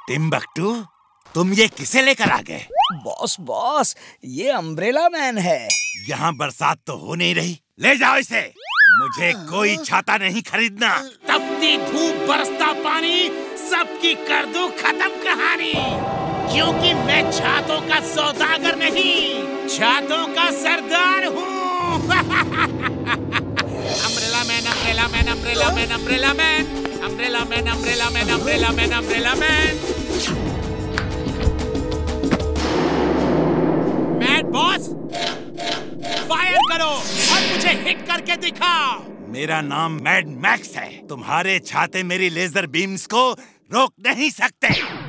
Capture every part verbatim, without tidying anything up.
Timbuktu, तुम ये किसे लेकर आ गए? बॉस बॉस, ये अम्ब्रेला मैन है। यहाँ बरसात तो हो नहीं रही, ले जाओ इसे। मुझे कोई छाता नहीं खरीदना। तपती धूप बरसता पानी, सबकी कर दूं खत्म कहानी। क्योंकि मैं छातों का सौदागर नहीं, छातों का सरदार हूँ। Umbrella man, umbrella man, umbrella man, umbrella man, umbrella man, umbrella man, umbrella man, umbrella man. Mad boss, fire करो और मुझे हिट करके दिखाओ। मेरा नाम मैड मैक्स है। तुम्हारे छाते मेरी लेजर बीम्स को रोक नहीं सकते।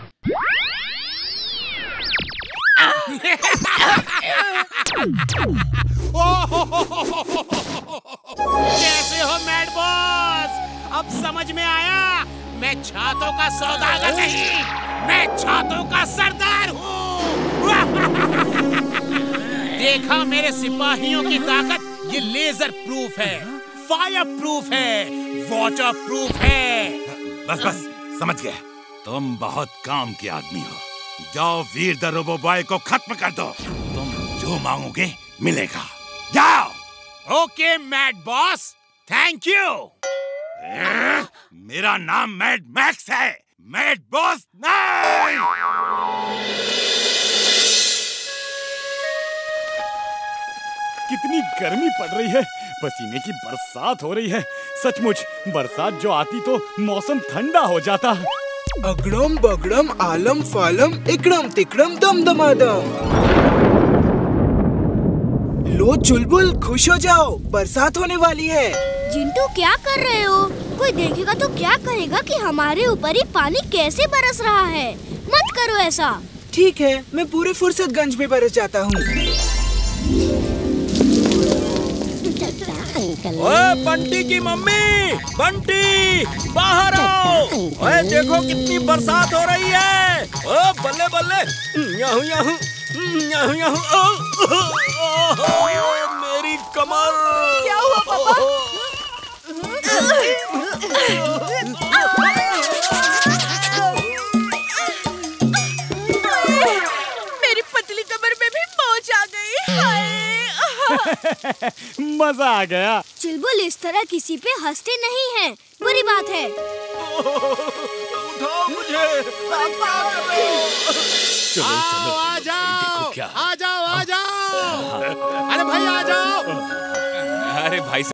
कैसे हो मैड बॉस? अब समझ में आया, मैं छातों का सौदागर नहीं, मैं छातों का सरदार हूँ। देखा मेरे सिपाहियों की ताकत, ये लेजर प्रूफ है, फायर प्रूफ है, वाटर प्रूफ है। बस बस, समझ गया। तुम बहुत काम के आदमी हो। जाओ वीर द रोबो बॉय को खत्म कर दो। तुम जो मांगोगे मिलेगा। जाओ। Okay mad boss, thank you. मेरा नाम मैड मैक्स है, मैड बॉस नहीं। कितनी गर्मी पड़ रही है, पसीने की बरसात हो रही है। सचमुच बरसात जो आती तो मौसम ठंडा हो जाता। अगड़म बगड़म आलम फालम इकड़म तिकड़म दम दमादम। लो चुलबुल, खुश हो जाओ, बरसात होने वाली है। जिंटू, क्या कर रहे हो? कोई देखेगा तो क्या कहेगा कि हमारे ऊपर ही पानी कैसे बरस रहा है। मत करो ऐसा। ठीक है, मैं पूरे फुर्सतगंज में बरस जाता हूँ। ओए बंटी की मम्मी, बंटी बाहर आओ। ओए देखो कितनी बरसात हो रही है। ओ बल्ले बल्ले, याहू याहू याहू याहू। ओ, ओ, ओ, मेरी कमर। क्या हुआ पापा? मेरी पतली कमर में भी मोच आ गई। हाय। मजा आ गया। चुलबुल, इस तरह किसी पे हंसते नहीं हैं, बुरी बात है। उठाओ मुझे। चलो चलो, आ जाओ, देखो क्या। आ जाओ, आ जाओ। अरे भाई आ जाओ। अरे भाई